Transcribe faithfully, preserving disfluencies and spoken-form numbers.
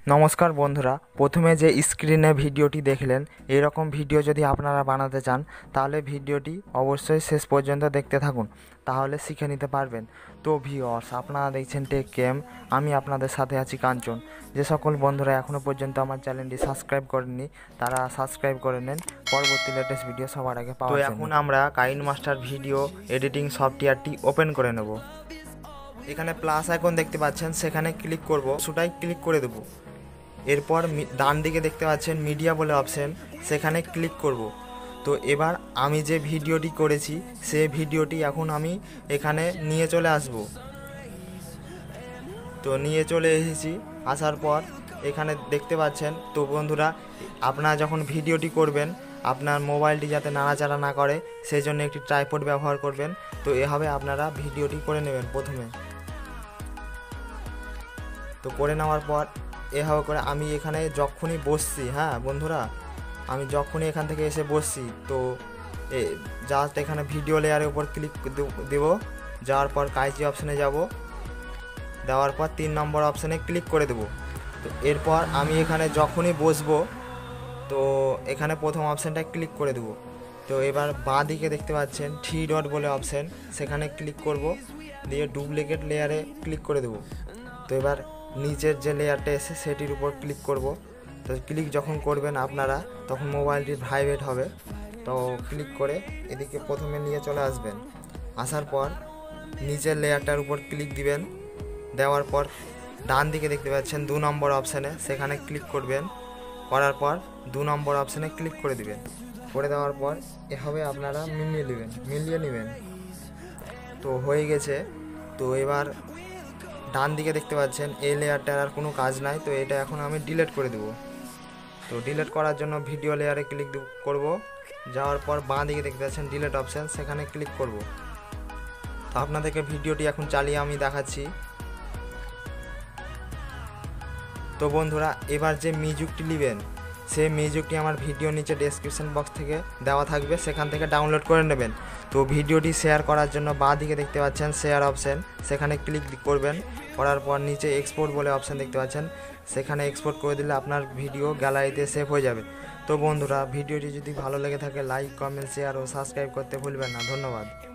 নমস্কার বন্ধুরা, প্রথমে যে স্ক্রিনে ভিডিওটি দেখলেন এরকম ভিডিও যদি আপনারা বানাতে চান তাহলে ভিডিওটি অবশ্যই শেষ পর্যন্ত দেখতে থাকুন, তাহলে শিখে নিতে পারবেন। তো ভিউয়ার্স, আপনারা দেখছেন টেক গেম, আমি আপনাদের সাথে আছি কাঞ্চন। যে সকল বন্ধুরা এখনও পর্যন্ত আমার চ্যানেলটি সাবস্ক্রাইব করেননি তারা সাবস্ক্রাইব করে নেন পরবর্তী লেটেস্ট ভিডিও সবার আগে পাওয়ার জন্য। তো এখন আমরা কাইনমাস্টার ভিডিও এডিটিং সফটওয়্যারটি ওপেন করে নেব। এখানে প্লাস আইকন দেখতে পাচ্ছেন, সেখানে ক্লিক করব, সেটাই ক্লিক করে দেবো। এরপর ডান দিকে দেখতে পাচ্ছেন মিডিয়া বলে অপশন, সেখানে ক্লিক করব। তো এবার আমি যে ভিডিওটি করেছি সে ভিডিওটি এখন আমি এখানে নিয়ে চলে আসব। তো নিয়ে চলে এসেছি, আসার পর এখানে দেখতে পাচ্ছেন। তো বন্ধুরা, আপনারা যখন ভিডিওটি করবেন আপনার মোবাইলটি যাতে নাড়াচাড়া না করে সেই জন্য একটি ট্রাইপড ব্যবহার করবেন। তো এভাবে আপনারা ভিডিওটি করে নেবেন প্রথমে। তো করে নেওয়ার পর এভাবে করে আমি এখানে যখনই বসছি, হ্যাঁ বন্ধুরা, আমি যখনই এখান থেকে এসে বসছি তো জাস্ট এখানে ভিডিও লেয়ারের উপর ক্লিক দেব। যাওয়ার পর কাইজি অপশানে যাব, দেওয়ার পর তিন নম্বর অপশানে ক্লিক করে দেব। তো এরপর আমি এখানে যখনই বসবো তো এখানে প্রথম অপশানটায় ক্লিক করে দেব। তো এবার বাঁ দিকে দেখতে পাচ্ছেন থ্রি ডট বলে অপশান, সেখানে ক্লিক করব, দিয়ে ডুপ্লিকেট লেয়ারে ক্লিক করে দেব। তো এবার নিচের যে লেয়ারটা এসে সেটির উপর ক্লিক করব। তো ক্লিক যখন করবেন আপনারা তখন মোবাইলটি ভাইব্রেট হবে। তো ক্লিক করে এদিকে প্রথমে নিয়ে চলে আসবেন। আসার পর নিচের লেয়ারটার উপর ক্লিক দিবেন, দেওয়ার পর ডান দিকে দেখতে পাচ্ছেন দু নম্বর অপশানে, সেখানে ক্লিক করবেন। করার পর দু নম্বর অপশানে ক্লিক করে দিবেন। করে দেওয়ার পর এভাবে আপনারা মিলিয়ে নেবেন মিলিয়ে নেবেন তো হয়ে গেছে। তো এবার ডান দিকে দেখতে পাচ্ছেন এই লেয়ারটার আর কোনো কাজ নাই, তো এটা এখন আমি ডিলিট করে দেব। তো ডিলিট করার জন্য ভিডিও লেয়ারে ক্লিক করব, যাওয়ার পর বাঁ দিকে দেখতে পাচ্ছেন ডিলিট অপশান, সেখানে ক্লিক করব। তো আপনাদেরকে ভিডিওটি এখন চালিয়ে আমি দেখাচ্ছি। তো বন্ধুরা, এবার যে মিউজিকটি নেবেন সেই মিউজিকটি আমার ভিডিও নিচে ডেসক্রিপশন বক্স থেকে দেওয়া থাকবে, সেখান থেকে ডাউনলোড করে নেবেন। তো ভিডিওটি শেয়ার করার জন্য বাঁ দিকে দেখতে পাচ্ছেন শেয়ার অপশান, সেখানে ক্লিক করবেন। করার পর নিচে এক্সপোর্ট বলে অপশান দেখতে পাচ্ছেন, সেখানে এক্সপোর্ট করে দিলে আপনার ভিডিও গ্যালারিতে সেভ হয়ে যাবে। তো বন্ধুরা, ভিডিওটি যদি ভালো লেগে থাকে লাইক, কমেন্ট, শেয়ার ও সাবস্ক্রাইব করতে ভুলবেন না। ধন্যবাদ।